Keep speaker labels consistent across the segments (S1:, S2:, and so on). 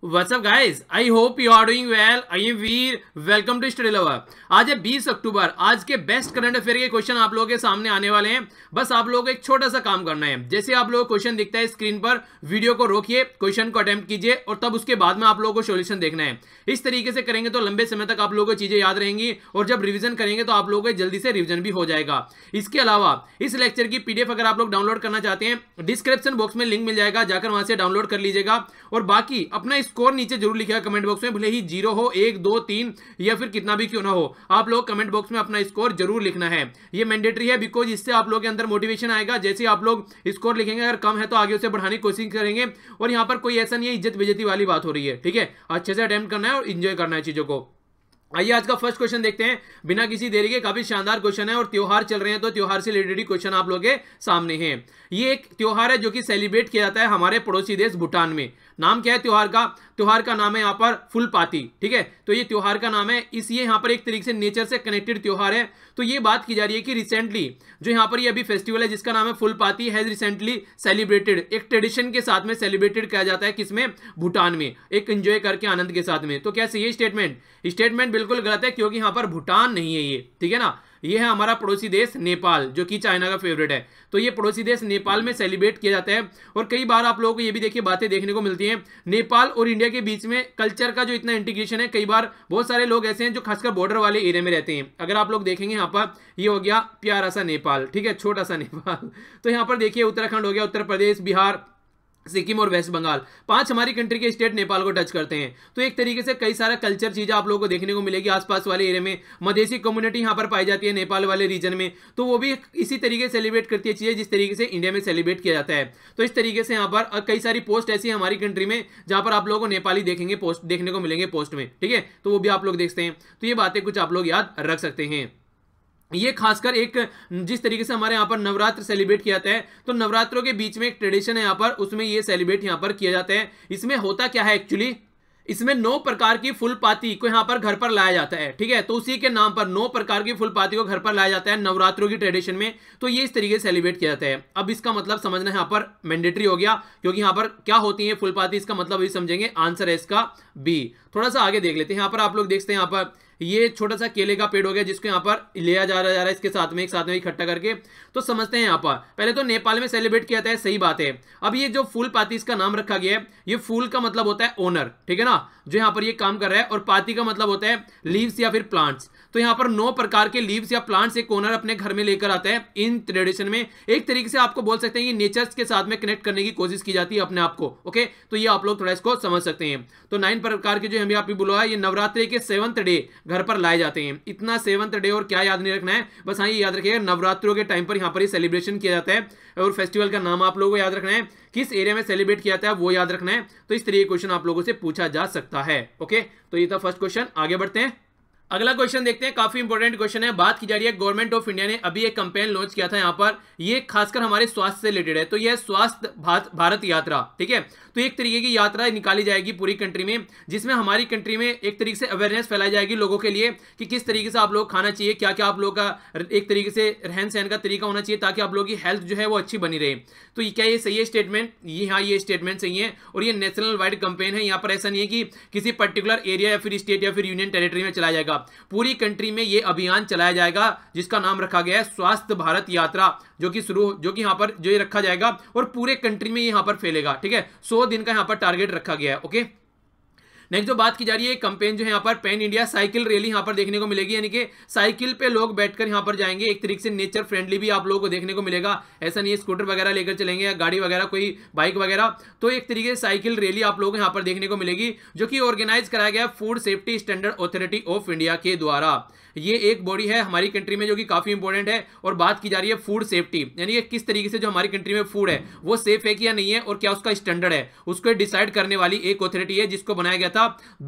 S1: What's up guys? I hope you are doing well. I am Veer. Welcome to Study Lover. आज है 20 अक्टूबर। आज के best current affair के question आप लोगों के सामने आने वाले हैं। बस आप लोगों को एक छोटा सा काम करना है। जैसे आप लोगों को क्वेश्चन दिखता है स्क्रीन पर, वीडियो को रोकिए, क्वेश्चन को अटेम्प्ट कीजिए और तब उसके बाद में आप लोगों को सॉल्यूशन देखना है। इस तरीके से करेंगे तो लंबे समय तक आप लोगों को चीजें याद रहेंगी और जब रिवीजन करेंगे तो आप लोगों को जल्दी से रिवीजन भी हो जाएगा। इसके अलावा इस लेक्चर की पीडीएफ अगर आप लोग डाउनलोड करना चाहते हैं, डिस्क्रिप्शन बॉक्स में लिंक मिल जाएगा, जाकर वहां से डाउनलोड कर लीजिएगा। और बाकी अपना स्कोर नीचे जरूर लिखिएगा कमेंट बॉक्स में, भले ही 0 हो, 1, 2, 3 या फिर कितना भी क्यों ना हो, आप लोग कमेंट बॉक्स में अपना स्कोर जरूर लिखना है। ये मैंडेटरी है, बिकॉज इससे आप लोगों के अंदर मोटिवेशन आएगा। जैसे आप लोग स्कोर लिखेंगे, अगर कम है तो आगे उसे बढ़ाने की कोशिश करेंगे। और यहां पर कोई ऐसा नहीं है इज्जत बेइज्जती वाली बात हो रही है, ठीक है। अच्छे से अटेम्प्ट करना है और इंजॉय करना है चीजों को। आइए आज का फर्स्ट क्वेश्चन देखते हैं बिना किसी देरी के। काफी शानदार क्वेश्चन है और त्योहार चल रहे हैं तो त्योहार से रिलेटेड क्वेश्चन आप लोगों के सामने है। ये एक त्योहार है जो कि सेलिब्रेट किया जाता है हमारे पड़ोसी देश भूटान में। नाम क्या है त्योहार का? त्योहार का नाम है यहाँ पर फुलपाती, ठीक है। तो ये त्योहार का नाम है, इस ये यहाँ पर एक तरीके से नेचर से कनेक्टेड त्योहार है। तो ये बात की जा रही है कि रिसेंटली जो यहाँ पर ये अभी फेस्टिवल है जिसका नाम है फुलपाती, हैज रिसेंटली सेलिब्रेटेड, एक ट्रेडिशन के साथ में सेलिब्रेटेड किया जाता है। किसमें? भूटान में, एक एंजॉय करके आनंद के साथ में। तो क्या सही है स्टेटमेंट? स्टेटमेंट बिल्कुल गलत है, क्योंकि यहाँ पर भूटान नहीं है ये, ठीक है ना। ये है हमारा पड़ोसी देश नेपाल, जो कि चाइना का फेवरेट है। तो ये पड़ोसी देश नेपाल में सेलिब्रेट किया जाता है। और कई बार आप लोगों को ये भी देखिए बातें देखने को मिलती हैं, नेपाल और इंडिया के बीच में कल्चर का जो इतना इंटीग्रेशन है। कई बार बहुत सारे लोग ऐसे हैं जो खासकर बॉर्डर वाले एरिया में रहते हैं। अगर आप लोग देखेंगे यहाँ पर, ये हो गया प्यारा सा नेपाल, ठीक है, छोटा सा नेपाल। तो यहाँ पर देखिए उत्तराखंड हो गया, उत्तर प्रदेश, बिहार, सिक्किम और वेस्ट बंगाल, 5 हमारी कंट्री के स्टेट नेपाल को टच करते हैं। तो एक तरीके से कई सारा कल्चर चीजें आप लोगों को देखने को मिलेगी आसपास वाले एरिया में। मधेसी कम्युनिटी यहाँ पर पाई जाती है नेपाल वाले रीजन में, तो वो भी इसी तरीके से सेलिब्रेट करती है चीजें जिस तरीके से इंडिया में सेलिब्रेट किया जाता है। तो इस तरीके से यहाँ पर कई सारी पोस्ट ऐसी है हमारी कंट्री में जहां पर आप लोगों को नेपाली देखेंगे, पोस्ट देखने को मिलेंगे पोस्ट में, ठीक है। तो वो भी आप लोग देखते हैं। तो ये बातें कुछ आप लोग याद रख सकते हैं। ये खासकर एक जिस तरीके से हमारे यहाँ पर नवरात्र सेलिब्रेट किया जाता है, तो नवरात्रों के बीच में एक ट्रेडिशन है यहाँ पर, उसमें ये सेलिब्रेट यहाँ पर किया जाता है। इसमें होता क्या है एक्चुअली, इसमें 9 प्रकार की फुलपाती को यहाँ पर घर पर लाया जाता है, ठीक है। तो उसी के नाम पर 9 प्रकार की फुलपाती को घर पर लाया जाता है नवरात्रों की ट्रेडिशन में। तो ये इस तरीके से सेलिब्रेट किया जाता है। अब इसका मतलब समझना यहाँ पर मैंडेटरी हो गया, क्योंकि यहाँ पर क्या होती है फुलपाती, इसका मतलब अभी समझेंगे। आंसर है इसका बी। थोड़ा सा आगे देख लेते हैं। यहाँ पर आप लोग देखते हैं, यहाँ पर ये छोटा सा केले का पेड़ हो गया जिसको यहाँ पर लिया जा रहा है इसके साथ में, एक साथ में इकट्ठा करके। तो समझते हैं यहाँ पर, पहले तो नेपाल में सेलिब्रेट किया जाता है, सही बात है। अब ये जो फूल पाती इसका नाम रखा गया है, ये फूल का मतलब होता है ओनर, ठीक है ना, जो यहाँ पर ये काम कर रहा है। और पाती का मतलब होता है लीव्स या फिर प्लांट्स। तो यहाँ पर 9 प्रकार के लीव्स या प्लांट्स एक ओनर अपने घर में लेकर आता है इन ट्रेडिशन में। एक तरीके से आपको बोल सकते हैं कि नेचर्स के साथ में कनेक्ट करने की कोशिश की जाती है अपने आप को, ओके। तो ये आप लोग थोड़ा इसको समझ सकते हैं। तो 9 प्रकार के जो हमें आप बोला है, ये नवरात्रि के 7th डे घर पर लाए जाते हैं। इतना 7th डे और क्या याद नहीं रखना है, बस हाँ ये याद रखिएगा नवरात्रों के टाइम पर यहाँ पर सेलिब्रेशन किया जाता है। और फेस्टिवल का नाम आप लोगों को याद रखना है, किस एरिया में सेलिब्रेट किया जाता है वो याद रखना है। तो इस तरीके क्वेश्चन आप लोगों से पूछा जा सकता है, ओके। तो ये था फर्स्ट क्वेश्चन। आगे बढ़ते हैं, अगला क्वेश्चन देखते हैं। काफी इंपॉर्टेंट क्वेश्चन है। बात की जा रही है गवर्नमेंट ऑफ इंडिया ने अभी एक कैंपेन लॉन्च किया था यहाँ पर, ये खासकर हमारे स्वास्थ्य से रिलेटेड है। तो यह स्वास्थ्य भारत यात्रा, ठीक है। तो एक तरीके की यात्रा निकाली जाएगी पूरी कंट्री में, जिसमें हमारी कंट्री में एक तरीके से अवेयरनेस फैलाई जाएगी लोगों के लिए कि किस तरीके से आप लोग खाना चाहिए, क्या क्या आप लोग का एक तरीके से रहन सहन का तरीका होना चाहिए, ताकि आप लोगों की हेल्थ जो है वो अच्छी बनी रहे। तो क्या ये सही है स्टेटमेंट? ये हाँ, ये स्टेटमेंट सही है। और ये नेशनल वाइड कैंपेन है। यहाँ पर ऐसा नहीं है कि किसी पर्टिकुलर एरिया या फिर स्टेट या फिर यूनियन टेरिटरी में चलाया जाएगा, पूरी कंट्री में ये अभियान चलाया जाएगा, जिसका नाम रखा गया है स्वास्थ्य भारत यात्रा, जो कि यहाँ पर जो ये रखा जाएगा और पूरे कंट्री में यहाँ पर फैलेगा, ठीक है। 100 दिन का यहाँ पर टारगेट रखा गया है, ओके। नेक्स्ट जो बात की जा रही है, कैंपेन जो है यहाँ पर पैन इंडिया साइकिल रैली यहाँ पर देखने को मिलेगी, यानी कि साइकिल पे लोग बैठकर यहाँ पर जाएंगे। एक तरीके से नेचर फ्रेंडली भी आप लोगों को देखने को मिलेगा। ऐसा नहीं है स्कूटर वगैरह लेकर चलेंगे या गाड़ी वगैरह, कोई बाइक वगैरह। तो एक तरीके से साइकिल रैली आप लोगों को यहाँ पर देखने को मिलेगी, जो कि ऑर्गेनाइज कराया गया food safety standard authority of India के द्वारा। ये एक बॉडी है हमारी कंट्री में जो कि काफी इंपॉर्टेंट है। और बात की जा रही है फूड सेफ्टी, यानी कि किस तरीके से जो हमारी कंट्री में फूड है वो सेफ है कि या नहीं है, और क्या उसका स्टैंडर्ड है, उसको डिसाइड करने वाली एक अथॉरिटी है जिसको बनाया गया था था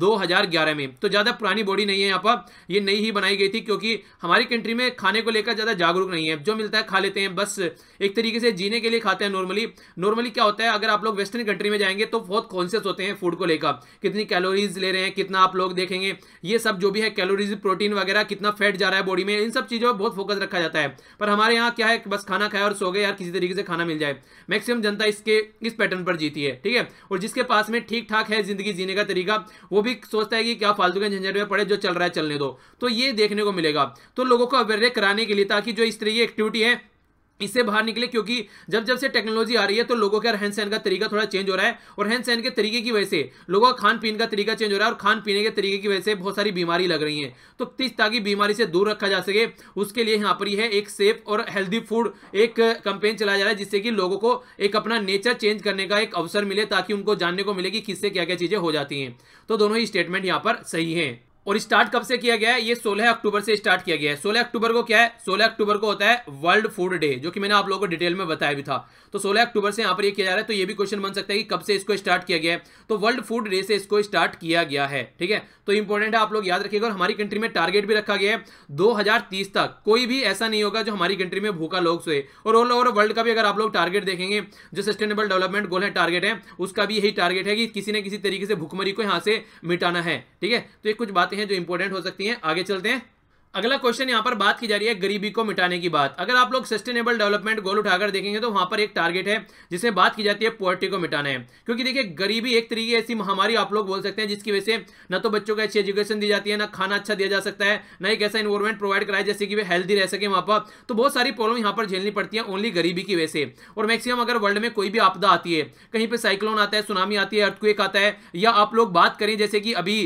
S1: 2011 में। तो ज्यादा पुरानी बॉडी नहीं है यहाँ पर, ये नई ही बनाई गई थी, क्योंकि हमारी कंट्री में खाने को लेकर ज्यादा जागरूक नहीं है, जो मिलता है खा लेते हैं, बस एक तरीके से जीने के लिए खाते हैं। नॉर्मली क्या होता है, अगर आप लोग वेस्टर्न कंट्री में जाएंगे तो बहुत कॉन्शियस होते हैं फूड को लेकर, कितनी कैलोरीज ले रहे हैं, कितना आप लोग देखेंगे ये सब जो भी है कैलोरीज, प्रोटीन वगैरह, कितना फैट जा रहा है बॉडी में, इन सब चीजों पर बहुत फोकस रखा जाता है। पर हमारे यहाँ क्या है, बस खाना खाया और सो गए यार, किसी तरीके से खाना मिल जाए। मैक्सिमम जनता इस पैटर्न पर जीती है, ठीक है। और जिसके पास में ठीक ठाक है जिंदगी जीने का तरीका, वो भी सोचता है कि क्या फालतू के झंझट में पड़े, जो चल रहा है चलने दो। तो ये देखने को मिलेगा। तो लोगों को अवेयर कराने के लिए, ताकि जो इस तरह की एक्टिविटी है इससे बाहर निकले, क्योंकि जब जब से टेक्नोलॉजी आ रही है तो लोगों का रहन सहन का तरीका थोड़ा चेंज हो रहा है, और रहन सहन के तरीके की वजह से लोगों का खान पीन का तरीका चेंज हो रहा है, और खान पीने के तरीके की वजह से बहुत सारी बीमारी लग रही हैं। तो ताकि बीमारी से दूर रखा जा सके, उसके लिए यहाँ पर यह एक सेफ और हेल्दी फूड एक कैंपेन चलाया जा रहा है, जिससे कि लोगों को एक अपना नेचर चेंज करने का एक अवसर मिले, ताकि उनको जानने को मिले कि किससे क्या क्या चीजें हो जाती हैं। तो दोनों ही स्टेटमेंट यहाँ पर सही है। और स्टार्ट कब से किया गया है, ये 16 अक्टूबर से स्टार्ट किया गया है। 16 अक्टूबर को क्या है, 16 अक्टूबर को होता है वर्ल्ड फूड डे, जो कि मैंने आप लोगों को डिटेल में बताया भी था। तो 16 अक्टूबर से यहाँ पर ये किया जा रहा है। तो ये भी क्वेश्चन बन सकता है कि कब से इसको स्टार्ट किया गया है, तो वर्ल्ड फूड डे से इसको स्टार्ट किया गया है, ठीक है। तो इंपॉर्टेंट है, आप लोग याद रखिएगा। और हमारी कंट्री में टारगेट भी रखा गया है 2030 तक कोई भी ऐसा नहीं होगा जो हमारी कंट्री में भूखा लोग सोए। और ऑल ओवर वर्ल्ड का भी अगर आप लोग टारगेट देखेंगे, जो सस्टेनेबल डेवलपमेंट गोल है, टारगेट है, उसका भी यही टारगेट है कि किसी न किसी तरीके से भूखमरी को यहाँ से मिटाना है, ठीक है। तो ये कुछ बातें हैं जो इंपॉर्टेंट हो सकती हैं। आगे चलते हैं। अगला क्वेश्चन यहां पर बात की जा रही है गरीबी को मिटाने की बात। अगर आप लोग सस्टेनेबल डेवलपमेंट गोल उठाकर देखेंगे तो वहां पर एक टारगेट है जिसमें बात की जाती है पॉवर्टी को मिटाना है। क्योंकि देखिए गरीबी एक तरीके ऐसी महामारी आप लोग बोल सकते हैं जिसकी वजह से ना तो बच्चों को अच्छी एजुकेशन दी जाती है, ना खाना अच्छा दिया जा सकता है, ना एक ऐसा इन्वायरमेंट प्रोवाइड कराया जैसे कि वे हेल्दी रह सके वहां पर। तो बहुत सारी प्रॉब्लम यहाँ पर झेलनी पड़ती है ओनली गरीबी की वजह से। और मैक्सिमम अगर वर्ल्ड में कोई भी आपदा आती है, कहीं पर साइक्लोन आता है, सुनामी आती है, अर्थक्वेक आता है, या आप लोग बात करें जैसे कि अभी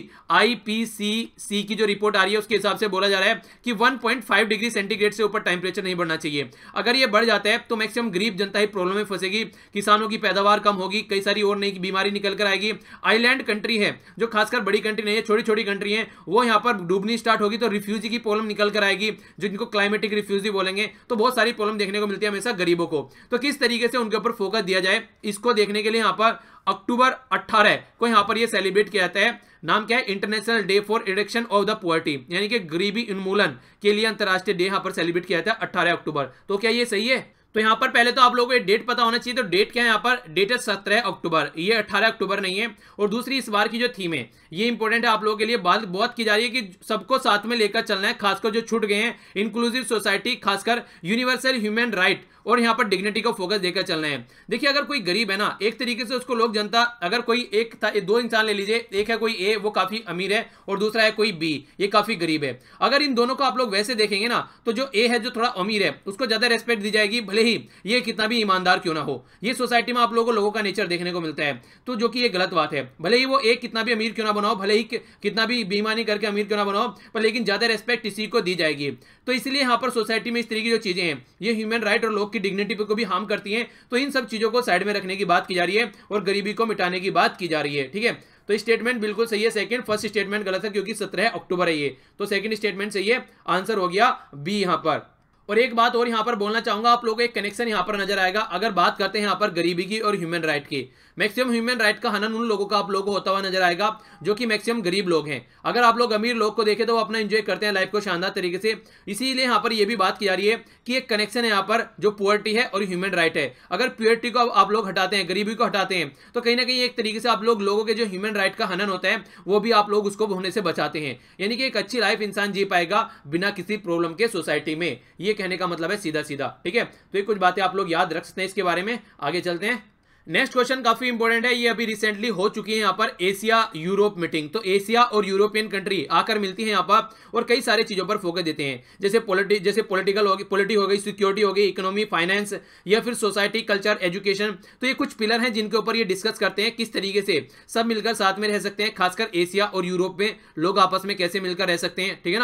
S1: IPCC की जो रिपोर्ट आ रही है उसके हिसाब से बोला जा रहा है कि 1.5 डिग्री सेंटीग्रेड से ऊपर टेंपरेचर नहीं बढ़ना चाहिए। अगर ये बढ़ जाता है तो मैक्सिमम गरीब जनता ही प्रॉब्लम में फंसेगी, किसानों की पैदावार कम होगी, कई सारी और नई बीमारी निकल कर आएगी। आइलैंड कंट्री है जो खासकर बड़ी कंट्री नहीं है, छोटी छोटी कंट्री है, वो यहाँ पर डूबनी स्टार्ट होगी, तो रिफ्यूजी की प्रॉब्लम निकल कर आएगी, जिनको क्लाइमेटिक रिफ्यूजी बोलेंगे। तो बहुत सारी प्रॉब्लम देखने को मिलती है हमेशा गरीबों को। तो किस तरीके से उनके ऊपर फोकस दिया जाए, इसको देखने के लिए यहाँ पर अक्टूबर 18 को यहाँ पर यह सेलिब्रेट किया जाता है। नाम क्या है, international day for reduction of the poverty, यानी कि गरीबी उन्मूलन के लिए अंतरराष्ट्रीय डे यहाँ पर सेलिब्रेट किया जाता है 18 अक्टूबर। तो क्या ये सही है? तो यहाँ पर पहले तो आप लोगों को डेट पता होना चाहिए। तो डेट क्या है यहाँ पर, डेट है 17 अक्टूबर, ये 18 अक्टूबर नहीं है। और दूसरी इस बार की जो थीम है ये इंपॉर्टेंट है आप लोगों के लिए, बात बहुत की जा रही है कि सबको साथ में लेकर चलना है, खासकर जो छूट गए हैं, इंक्लूसिव सोसाइटी, खासकर यूनिवर्सल ह्यूमन राइट, और यहाँ पर डिग्निटी को फोकस देकर चलना है। देखिए अगर कोई गरीब है ना, एक तरीके से उसको लोग जनता, अगर कोई एक दो इंसान ले लीजिए, एक है कोई ए वो काफी अमीर है और दूसरा है कोई बी ये काफी गरीब है। अगर इन दोनों को आप लोग वैसे देखेंगे ना, तो जो ए है जो थोड़ा अमीर है उसको ज्यादा रेस्पेक्ट दी जाएगी, भले ही ये कितना भी ईमानदार क्यों ना हो। ये सोसाइटी में आप लोगों का नेचर देखने को मिलता है, तो जो कि ये गलत बात है। भले ही वो एक कितना भी अमीर क्यों ना बनाओ, भले ही कितना भी बेईमानी करके अमीर क्यों ना बनाओ, पर लेकिन ज्यादा रेस्पेक्ट इसी को दी जाएगी। तो इसलिए यहाँ पर सोसाइटी में इस तरीके की जो चीजें हैं ये ह्यूमन राइट और लोग की डिग्निटी को भी हार्म करती हैं। तो इन सब चीजों को साइड में रखने की बात की जा रही है और गरीबी को मिटाने की बात की जा रही है, ठीक है। तो स्टेटमेंट बिल्कुल सही है सेकंड, फर्स्ट स्टेटमेंट गलत है क्योंकि 17 अक्टूबर है ये, तो सेकंड स्टेटमेंट सही है, आंसर हो गया बी यहाँ पर। और एक बात और यहाँ पर बोलना चाहूंगा, आप लोगों को एक कनेक्शन यहाँ पर नजर आएगा अगर बात करते हैं यहाँ पर गरीबी की और ह्यूमन राइट की। मैक्सिमम ह्यूमन राइट का हनन उन लोगों का आप लोगों को होता हुआ नजर आएगा जो कि मैक्सिमम गरीब लोग हैं। अगर आप लोग अमीर लोग को देखें तो वो अपना एंजॉय करते हैं लाइफ को शानदार तरीके से। इसीलिए यहाँ पर यह भी बात की जा रही है कि एक कनेक्शन है यहाँ पर जो पुअर्टी है और ह्यूमन राइट है। अगर प्योरिटी को आप लोग हटाते हैं, गरीबी को हटाते हैं, तो कहीं ना कहीं एक तरीके से आप लोगों के जो ह्यूमन राइट का हनन होता है वो भी आप लोग उसको होने से बचाते हैं। यानी कि एक अच्छी लाइफ इंसान जी पाएगा बिना किसी प्रॉब्लम के सोसाइटी में। ये कहने का मतलब है सीधा सीधा, ठीक है। तो ये कुछ बातें आप लोग याद रख सकते हैं इसके बारे में। आगे चलते हैं। नेक्स्ट क्वेश्चन काफी इंपॉर्टेंट है, ये अभी रिसेंटली हो चुकी है यहाँ पर एशिया यूरोप मीटिंग। तो एशिया और यूरोपियन कंट्री आकर मिलती है यहाँ पर और कई सारे चीजों पर फोकस देते हैं, जैसे पॉलिटी हो गई, सिक्योरिटी हो गई, इकोनॉमी, फाइनेंस, या फिर सोसाइटी, कल्चर, एजुकेशन। तो ये कुछ पिलर हैं जिनके ऊपर ये डिस्कस करते हैं किस तरीके से सब मिलकर साथ में रह सकते हैं, खासकर एशिया और यूरोप में लोग आपस में कैसे मिलकर रह सकते हैं, ठीक है ना।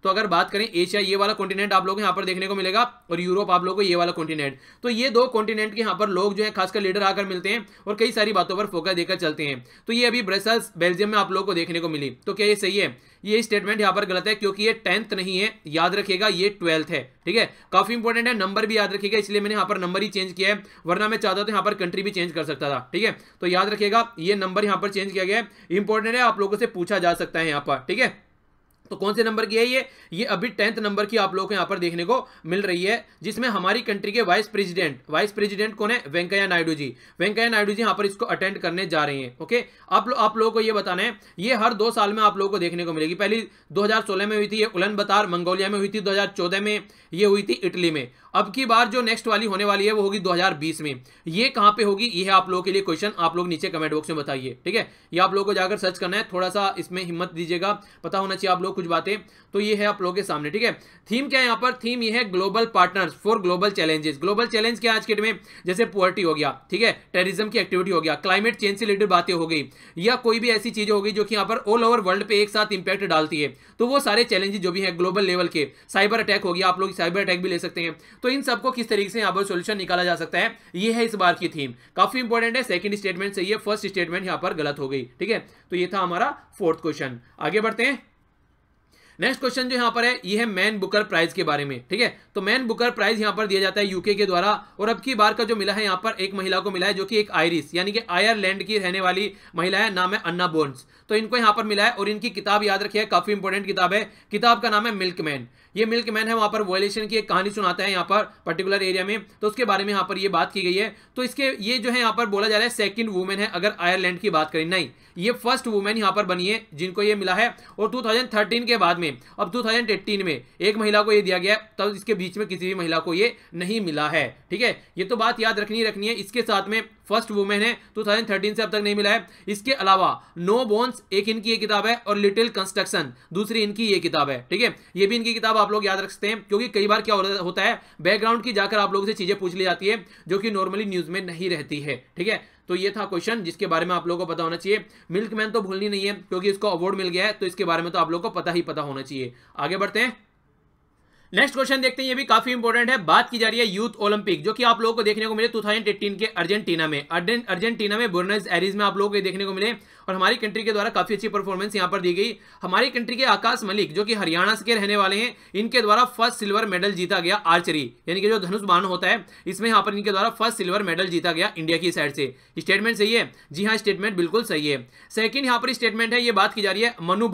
S1: तो अगर बात करें एशिया, ये वाला कॉन्टिनेंट आप लोग यहाँ पर देखने को मिलेगा, और यूरोप आप लोग को ये वाला कॉन्टिनेंट। तो ये दो कॉन्टिनेंट के यहाँ पर लोग जो है खासकर लीडर आकर मिलते हैं और कई सारी बातों पर फोकस देकर चलते हैं। तो ये अभी ब्रसेल्स बेल्जियम में आप लोग को देखने को मिली। तो क्या ये सही है? ये स्टेटमेंट यहाँ पर गलत है, क्योंकि ये 10th नहीं है, याद रखिएगा ये 12th है। ठीक है, काफी इंपॉर्टेंट है, नंबर भी याद रखिएगा, इसलिए मैंने यहाँ पर नंबर ही चेंज किया है, वरना मैं चाहता तो यहाँ पर कंट्री भी चेंज कर सकता था। ठीक है, तो याद रखिएगा ये नंबर यहाँ पर चेंज किया गया है, इंपॉर्टेंट है, आप लोगों से पूछा जा सकता है यहाँ पर। ठीक है, तो कौन से नंबर की है ये अभी 10th नंबर की आप लोगों को यहाँ पर देखने को मिल रही है, जिसमें हमारी कंट्री के वाइस प्रेसिडेंट कौन है? वेंकैया नायडू जी। वेंकैया नायडू जी यहाँ पर इसको अटेंड करने जा रहे हैं। ओके, आप लोगों को ये बताना है, ये हर 2 साल में आप लोगों को देखने को मिलेगी। पहली 2016 में हुई थी, ये उलानबातर मंगोलिया में हुई थी, 2014 में ये हुई थी इटली में। अब की बार जो नेक्स्ट वाली होने वाली है वो होगी 2020 में। ये कहां पे होगी, ये है आप लोगों के लिए क्वेश्चन, आप लोग नीचे कमेंट बॉक्स में बताइए। ठीक है, ये आप लोगों को जाकर सर्च करना है, थोड़ा सा इसमें हिम्मत दीजिएगा, पता होना चाहिए आप लोग कुछ बातें। तो ये है आप लोगों के सामने। ठीक है, थीम क्या है यहाँ पर? थीम ये है global partners for global challenges. Global challenge क्या आज के डेट में? जैसे पॉवर्टी हो गया, ठीक है, टेररिज्म की एक्टिविटी हो गया, क्लाइमेट चेंज से रिलेटेड बातें हो गई, या कोई भी ऐसी चीजें हो गई जो कि यहाँ पर ऑल ओवर वर्ल्ड पे एक साथ इंपैक्ट डालती है। तो वो सारे चैलेंजेस जो भी है ग्लोबल लेवल के, साइबर अटैक हो गया, आप लोग साइबर अटैक भी ले सकते हैं। तो इन सबको किस तरीके से यहाँ पर सॉल्यूशन निकाला जा सकता है, ये है इस बार की थीम। काफी इंपॉर्टेंट है, सेकंड स्टेटमेंट सही है, फर्स्ट स्टेटमेंट यहाँ पर गलत हो गई। ठीक है, तो ये था हमारा 4th क्वेश्चन। आगे बढ़ते हैं। नेक्स्ट क्वेश्चन जो यहां पर है ये है मैन बुकर प्राइज के बारे में। ठीक है, तो मैन बुकर प्राइज यहां पर दिया जाता है यूके के द्वारा, और अब की बार का जो मिला है यहां पर एक महिला को मिला है, जो कि एक आयरिश यानी कि आयरलैंड की रहने वाली महिला है, नाम है अन्ना बोन्स। तो इनको यहां पर मिला है, और इनकी किताब याद रखिए, काफी इंपॉर्टेंट किताब है, किताब का नाम है मिल्कमैन। ये मिल्कमैन है, वहां पर वॉयलेशन की एक कहानी सुनाता है यहाँ पर पर्टिकुलर एरिया में, तो उसके बारे में यहाँ पर ये बात की गई है। तो इसके ये जो है यहाँ पर बोला जा रहा है सेकंड वुमेन है अगर आयरलैंड की बात करें, नहीं, ये फर्स्ट वुमेन यहाँ पर बनी है जिनको ये मिला है। और 2013 के बाद में अब 2018 में एक महिला को ये दिया गया, तब इसके बीच में किसी भी महिला को ये नहीं मिला है। ठीक है, ये तो बात याद रखनी है। इसके साथ में फर्स्ट वुमेन है, 2013 से अब तक नहीं मिला है। इसके अलावा नो बोन्स एक इनकी ये किताब है, और लिटिल कंस्ट्रक्शन दूसरी इनकी ये किताब है। ठीक है, ये भी इनकी किताब आप लोग याद रख सकते हैं, क्योंकि कई बार क्या होता है, बैकग्राउंड की जाकर आप लोगों से चीजें पूछ ली जाती है जो कि नॉर्मली न्यूज में नहीं रहती है। ठीक है, तो ये था क्वेश्चन जिसके बारे में आप लोगों को पता होना चाहिए। मिल्कमैन तो भूलनी नहीं है, क्योंकि इसको अवार्ड मिल गया है, तो इसके बारे में तो आप लोगों को पता होना चाहिए। आगे बढ़ते हैं, नेक्स्ट क्वेश्चन देखते हैं, ये भी काफी इंपॉर्टेंट है। बात की जा रही है यूथ ओलंपिक, जो कि आप लोगों को देखने को मिले 2018 के अर्जेंटीना में बुएनोस एयर्स में आप लोगों को देखने को मिले, और हमारी कंट्री के द्वारा काफी अच्छी परफॉर्मेंस यहां पर दी गई। हमारी कंट्री के आकाश मलिक जो कि हरियाणा के रहने वाले हैं, इनके द्वारा फर्स्ट सिल्वर मेडल जीता गया आर्चरी यानी कि जो धनुष बाण होता है, इसमें यहां पर इनके द्वारा फर्स्ट सिल्वर मेडल जीता गया इंडिया की साइड से। स्टेटमेंट सही है? जी हाँ, स्टेटमेंट बिल्कुल सही है। सेकंड यहां पर स्टेटमेंट है, ये बात की जा रही है मनु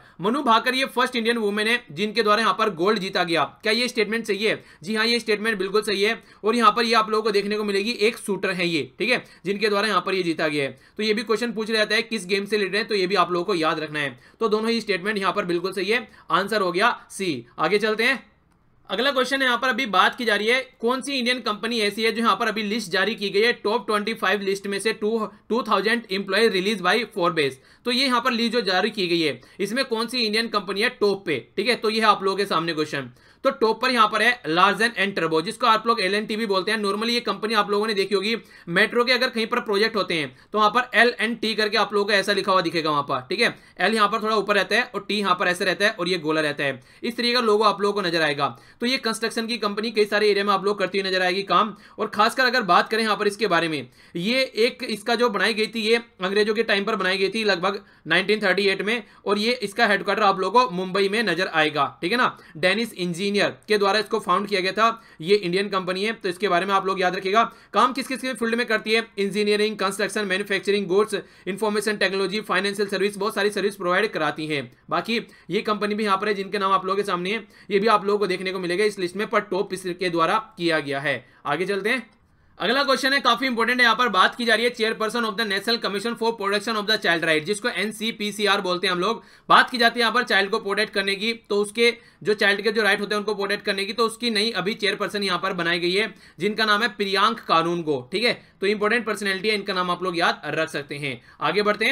S1: भाकर ये फर्स्ट इंडियन वुमेन है जिनके द्वारा यहां पर गोल्ड जीता गया। क्या ये स्टेटमेंट सही है? जी हाँ, ये स्टेटमेंट बिल्कुल सही है। और यहां पर ये आप लोगों को देखने को मिलेगी एक शूटर है ये, ठीक है, जिनके द्वारा यहां पर ये जीता गया है। तो ये भी क्वेश्चन पूछ जाता है किस गेम से रिलेटेड है, तो ये भी आप लोगों को याद रखना है। तो दोनों ही स्टेटमेंट यहां पर बिल्कुल सही है, आंसर हो गया सी। आगे चलते हैं, अगला क्वेश्चन है, यहाँ पर अभी बात की जा रही है कौन सी इंडियन कंपनी ऐसी है जो यहाँ पर अभी लिस्ट जारी की गई है, टॉप 25 लिस्ट में से 2000 एम्प्लॉय रिलीज बाय फोर्ब्स। तो ये यहाँ पर लिस्ट जो जारी की गई है, इसमें कौन सी इंडियन कंपनी है टॉप पे, ठीक है। तो ये है आप लोगों के सामने क्वेश्चन। तो टॉप पर यहाँ पर है लार्सन एंड टर्बो, जिसको आप लोग LNT भी बोलते हैं। नॉर्मली ये कंपनी आप लोगों ने देखी होगी, मेट्रो के अगर कहीं पर प्रोजेक्ट होते हैं तो वहां पर LNT करके आप लोगों को ऐसा लिखा हुआ दिखेगा वहां पर, ठीक है। L यहाँ पर थोड़ा ऊपर रहता है और T यहाँ पर ऐसे रहता है और ये गोला रहता है, इस तरीके का लोगो आप लोगों को नजर आएगा। तो ये कंस्ट्रक्शन की कंपनी कई सारे एरिया में आप लोग करती हुई नजर आएगी काम। और खासकर अगर बात करें यहाँ पर इसके बारे में, ये एक इसका जो बनाई गई थी, ये अंग्रेजों के टाइम पर बनाई गई थी लगभग 1938 में, और ये इसका हेडक्वार्टर आप लोगों को मुंबई में नजर आएगा, ठीक है ना। डेनिस इंजीनियर के द्वारा इसको फाउंड किया गया था। ये इंडियन कंपनी है, तो इसके बारे में आप लोग याद रखिएगा। काम किस किस के फील्ड में करती है? Engineering, construction, manufacturing, goods, information technology, financial service, बहुत सारी सर्विस प्रोवाइड कराती है। बाकी ये कंपनी भी यहाँ पर है जिनके नाम आप लोगों के सामने है, ये भी आप लोगों को देखने को मिलेगा इस लिस्ट में, पर टॉप इसके द्वारा किया गया है। आगे चलते हैं, अगला क्वेश्चन है काफी इंपॉर्टेंट है। यहाँ पर बात की जा रही है chairperson of the national commission for protection of the child right, जिसको NCPCR बोलते हैं हम लोग। बात की जाती है यहाँ पर चाइल्ड को प्रोटेक्ट करने की, तो उसके जो चाइल्ड के जो राइट होते हैं उनको प्रोटेक्ट करने की, तो उसकी नई अभी चेयरपर्सन यहाँ पर बनाई गई है, जिनका नाम है प्रियांक कानूनगो, ठीक है। तो इंपॉर्टेंट पर्सनैलिटी है, इनका नाम आप लोग याद रख सकते हैं। आगे बढ़ते हैं,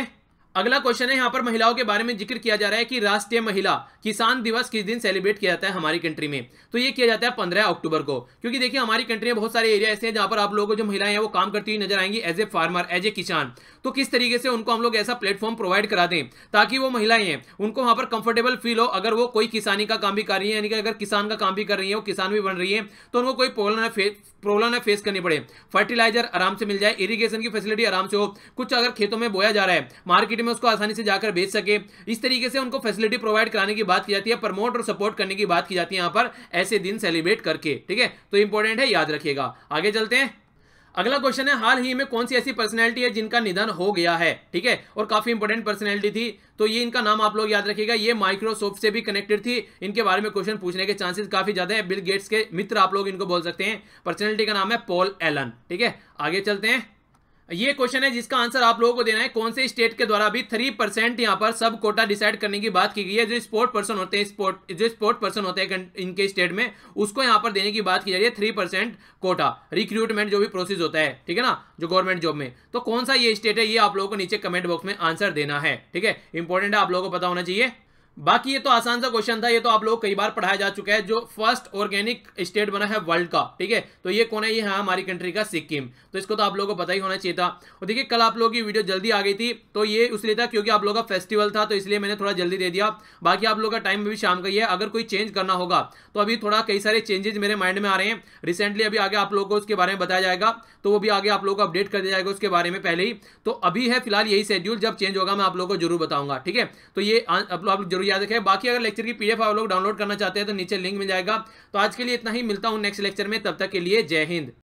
S1: अगला क्वेश्चन है, यहां पर महिलाओं के बारे में जिक्र किया जा रहा है कि राष्ट्रीय महिला किसान दिवस किस दिन सेलिब्रेट किया जाता है हमारी कंट्री में। तो ये किया जाता है 15 अक्टूबर को, क्योंकि देखिए हमारी कंट्री में बहुत सारे एरिया ऐसे हैं जहां पर आप लोगों को जो महिलाएं हैं वो काम करती हुई नजर आएंगी as a farmer, as a kisan. तो किस तरीके से उनको हम लोग ऐसा प्लेटफॉर्म प्रोवाइड करा दें ताकि वो महिलाएं हैं उनको वहां पर कंफर्टेबल फील हो, अगर वो कोई किसानी का काम भी कर रही है, यानी कि अगर किसान का काम भी कर रही है, वो किसान भी बन रही है, तो उनको कोई प्रॉब्लम ना फेस करनी पड़े। फर्टिलाइजर आराम से मिल जाए, इरिगेशन की फैसिलिटी आराम से हो, कुछ अगर खेतों में बोया जा रहा है मार्केट में उसको आसानी से जाकर बेच सके, इस तरीके से उनको फैसिलिटी प्रोवाइड कराने की बात की जाती है, प्रमोट और सपोर्ट करने की बात की जाती है यहां पर ऐसे दिन सेलिब्रेट करके। ठीक है, तो इंपॉर्टेंट है, याद रखिएगा। आगे चलते हैं। अगला क्वेश्चन है, हाल ही में कौन सी ऐसी पर्सनैलिटी है जिनका निधन हो गया है। ठीक है, और काफी इंपॉर्टेंट पर्सनैलिटी थी, तो ये इनका नाम आप लोग याद रखिएगा। ये माइक्रोसॉफ्ट से भी कनेक्टेड थी, इनके बारे में क्वेश्चन पूछने के चांसेस काफी ज्यादा है। बिल गेट्स के मित्र आप लोग इनको बोल सकते हैं। पर्सनैलिटी का नाम है पॉल एलन। ठीक है, आगे चलते हैं। ये क्वेश्चन है जिसका आंसर आप लोगों को देना है, कौन से स्टेट के द्वारा भी 3% यहां पर सब कोटा डिसाइड करने की बात की गई है। जो स्पोर्ट पर्सन होते हैं, जो स्पोर्ट पर्सन होते हैं इनके स्टेट में, उसको यहां पर देने की बात की जा रही है 3% कोटा, रिक्रूटमेंट जो भी प्रोसेस होता है, ठीक है ना, जो गवर्नमेंट जॉब में। तो कौन सा ये स्टेट है, ये आप लोगों को नीचे कमेंट बॉक्स में आंसर देना है। ठीक है, इंपॉर्टेंट है, आप लोगों को पता होना चाहिए। बाकी ये तो आसान सा क्वेश्चन था, ये तो आप लोग कई बार पढ़ाया जा चुका है। जो फर्स्ट ऑर्गेनिक स्टेट बना है वर्ल्ड का, ठीक है, तो ये कौन है, ये है हमारी कंट्री का सिक्किम। तो इसको तो आप लोगों को पता ही होना चाहिए था। और देखिए कल आप लोगों की वीडियो जल्दी आ गई थी, तो ये इसलिए था क्योंकि आप लोगों का फेस्टिवल था, तो इसलिए मैंने थोड़ा जल्दी दे दिया। बाकी आप लोगों का टाइम भी शाम का ही है, अगर कोई चेंज करना होगा तो अभी थोड़ा कई सारे चेंजेस मेरे माइंड में आ रहे हैं रिसेंटली, अभी आगे आप लोगों को उसके बारे में बताया जाएगा, तो वो भी आगे आप लोगों को अपडेट कर दिया जाएगा उसके बारे में पहले ही। तो अभी है फिलहाल यही शेड्यूल, जब चेंज होगा मैं आप लोगों को जरूर बताऊंगा। ठीक है, तो ये आप लोग जरूर याद रखें। बाकी अगर लेक्चर की पीडीएफ आप लोग डाउनलोड करना चाहते हैं तो नीचे लिंक मिल जाएगा। तो आज के लिए इतना ही, मिलता हूं नेक्स्ट लेक्चर में, तब तक के लिए जय हिंद।